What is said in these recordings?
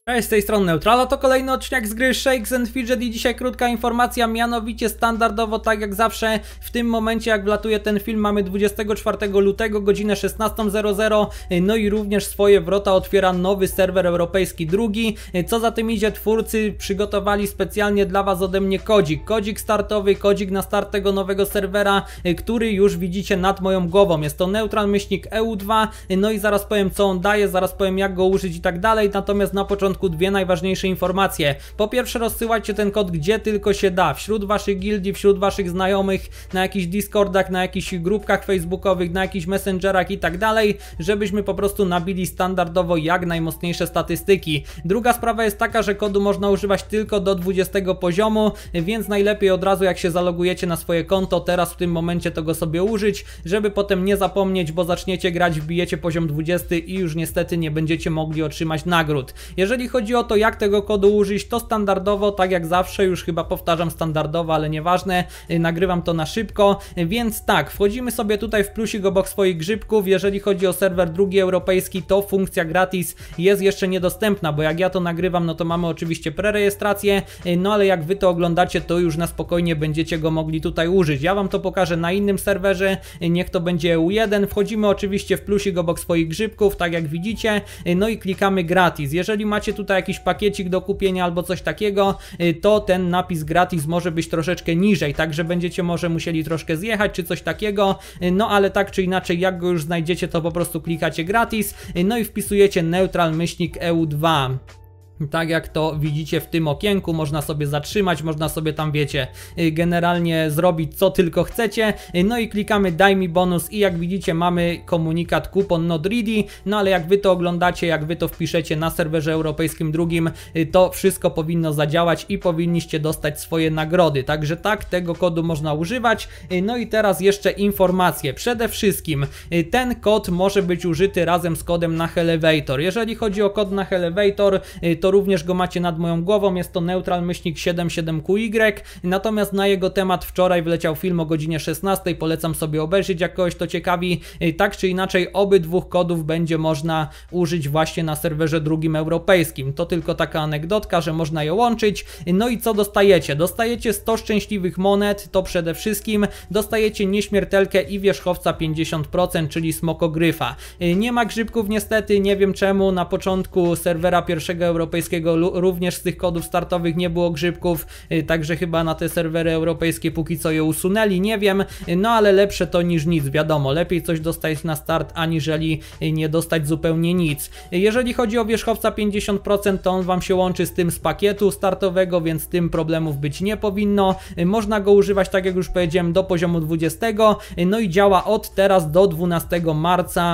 Cześć, z tej strony Neutrala, to kolejny odcinek z gry Shakes & Fidget i dzisiaj krótka informacja, mianowicie standardowo, tak jak zawsze, w tym momencie jak wlatuje ten film, mamy 24 lutego, godzinę 16:00, no i również swoje wrota otwiera nowy serwer europejski drugi. Co za tym idzie, twórcy przygotowali specjalnie dla was ode mnie kodzik startowy, kodzik na start tego nowego serwera, który już widzicie nad moją głową. Jest to Neutral-EU2, no i zaraz powiem co on daje, zaraz powiem jak go użyć i tak dalej, natomiast na początku dwie najważniejsze informacje. Po pierwsze, rozsyłajcie ten kod gdzie tylko się da, wśród waszych gildii, wśród waszych znajomych, na jakichś Discordach, na jakichś grupkach facebookowych, na jakichś messengerach i tak dalej, żebyśmy po prostu nabili standardowo jak najmocniejsze statystyki. Druga sprawa jest taka, że kodu można używać tylko do 20 poziomu, więc najlepiej od razu jak się zalogujecie na swoje konto, teraz w tym momencie to go sobie użyć, żeby potem nie zapomnieć, bo zaczniecie grać, wbijecie poziom 20 i już niestety nie będziecie mogli otrzymać nagród. Jeżeli chodzi o to jak tego kodu użyć, to standardowo, tak jak zawsze, już chyba powtarzam standardowo, ale nieważne, nagrywam to na szybko, więc tak, wchodzimy sobie tutaj w plusik obok swoich grzybków. Jeżeli chodzi o serwer drugi europejski, to funkcja gratis jest jeszcze niedostępna, bo jak ja to nagrywam, no to mamy oczywiście prerejestrację, no ale jak wy to oglądacie, to już na spokojnie będziecie go mogli tutaj użyć. Ja wam to pokażę na innym serwerze, niech to będzie EU1, wchodzimy oczywiście w plusik obok swoich grzybków, tak jak widzicie, no i klikamy gratis. Jeżeli macie tutaj jakiś pakiecik do kupienia albo coś takiego, to ten napis gratis może być troszeczkę niżej, także będziecie może musieli troszkę zjechać czy coś takiego, no ale tak czy inaczej jak go już znajdziecie, to po prostu klikacie gratis, no i wpisujecie neutral-EU2. Tak jak to widzicie w tym okienku, można sobie zatrzymać, można sobie tam, wiecie, generalnie zrobić co tylko chcecie, no i klikamy daj mi bonus i jak widzicie mamy komunikat kupon not ready, no ale jak wy to oglądacie, jak wy to wpiszecie na serwerze europejskim drugim, to wszystko powinno zadziałać i powinniście dostać swoje nagrody, także tak, tego kodu można używać. No i teraz jeszcze informacje, przede wszystkim ten kod może być użyty razem z kodem na Elevator. Jeżeli chodzi o kod na Elevator, to również go macie nad moją głową, jest to neutral-77QY, natomiast na jego temat wczoraj wleciał film o godzinie 16, polecam sobie obejrzeć, jak kogoś to ciekawi. Tak czy inaczej obydwu kodów będzie można użyć właśnie na serwerze drugim europejskim, to tylko taka anegdotka, że można je łączyć. No i co dostajecie? Dostajecie 100 szczęśliwych monet, to przede wszystkim dostajecie nieśmiertelkę i wierzchowca 50%, czyli smokogryfa. Nie ma grzybków niestety, nie wiem czemu, na początku serwera pierwszego europejskiego również z tych kodów startowych nie było grzybków, także chyba na te serwery europejskie póki co je usunęli, nie wiem, no ale lepsze to niż nic, wiadomo, lepiej coś dostać na start, aniżeli nie dostać zupełnie nic. Jeżeli chodzi o wierzchowca 50%, to on wam się łączy z tym z pakietu startowego, więc z tym problemów być nie powinno. Można go używać, tak jak już powiedziałem, do poziomu 20, no i działa od teraz do 12 marca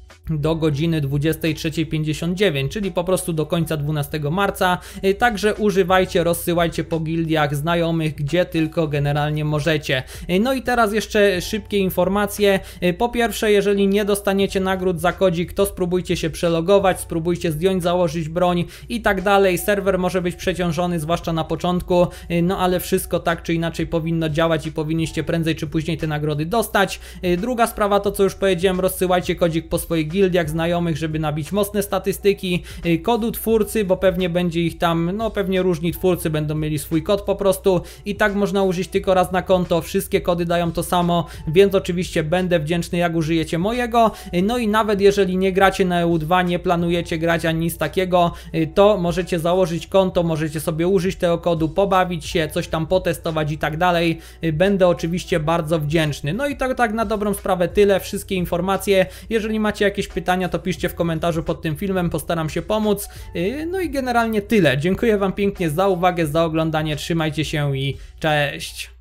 do godziny 23:59, czyli po prostu do końca 12 marca, także używajcie, rozsyłajcie po gildiach, znajomych, gdzie tylko generalnie możecie. No i teraz jeszcze szybkie informacje. Po pierwsze, jeżeli nie dostaniecie nagród za kodzik, to spróbujcie się przelogować, spróbujcie zdjąć, założyć broń i tak dalej. Serwer może być przeciążony, zwłaszcza na początku, no ale wszystko tak czy inaczej powinno działać i powinniście prędzej czy później te nagrody dostać. Druga sprawa, to co już powiedziałem, rozsyłajcie kodzik po swoich gildiach, znajomych, żeby nabić mocne statystyki, kodu twórcy, bo pewnie będzie ich tam, no pewnie różni twórcy będą mieli swój kod po prostu i tak można użyć tylko raz na konto, wszystkie kody dają to samo, więc oczywiście będę wdzięczny jak użyjecie mojego. No i nawet jeżeli nie gracie na EU2, nie planujecie grać ani nic takiego, to możecie założyć konto, możecie sobie użyć tego kodu, pobawić się, coś tam potestować i tak dalej, będę oczywiście bardzo wdzięczny. No i tak na dobrą sprawę tyle, wszystkie informacje. Jeżeli macie jakieś pytania, to piszcie w komentarzu pod tym filmem, postaram się pomóc. No i generalnie tyle. Dziękuję wam pięknie za uwagę, za oglądanie, trzymajcie się i cześć!